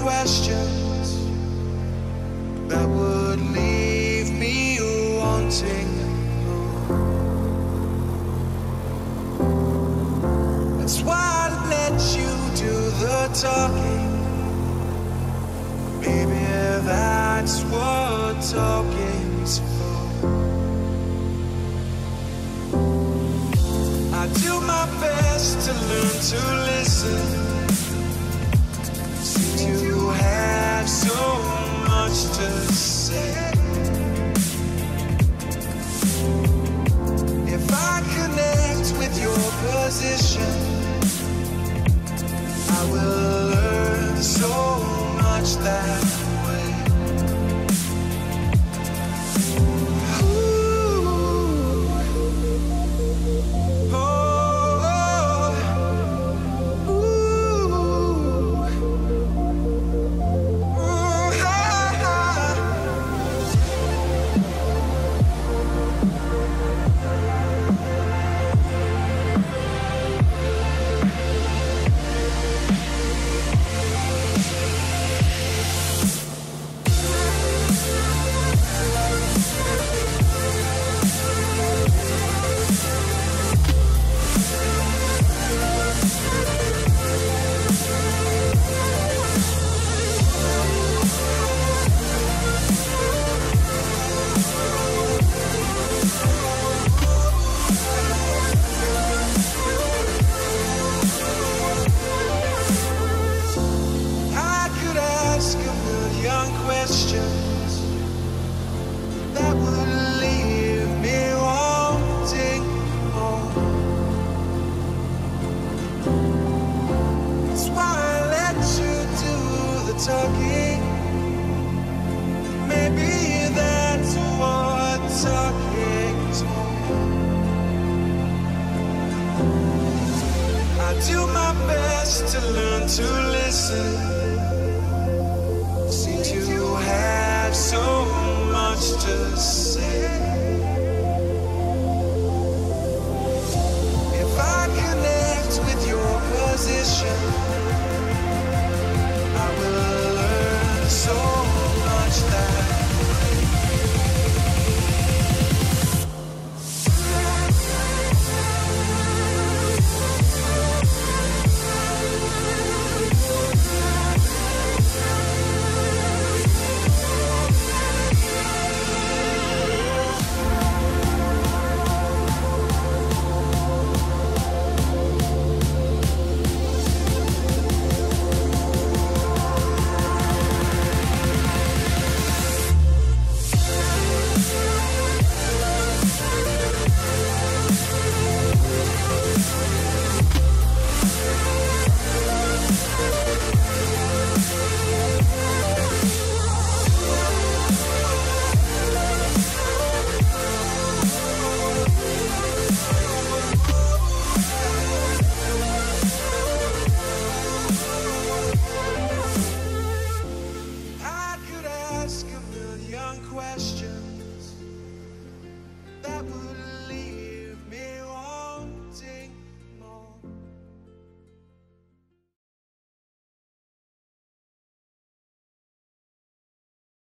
questions that would leave me wanting more. That's why I let you do the talking. Maybe that's what talking's for. I do my best to learn to listen. You have so much to say. If I connect with your position, I will learn so much that way. Questions that would leave me wanting more. That's why I let you do the talking. Maybe that's what talking's for. I do my best to learn to listen. Have so much to say. If I connect with your position, I will learn so much that questions that would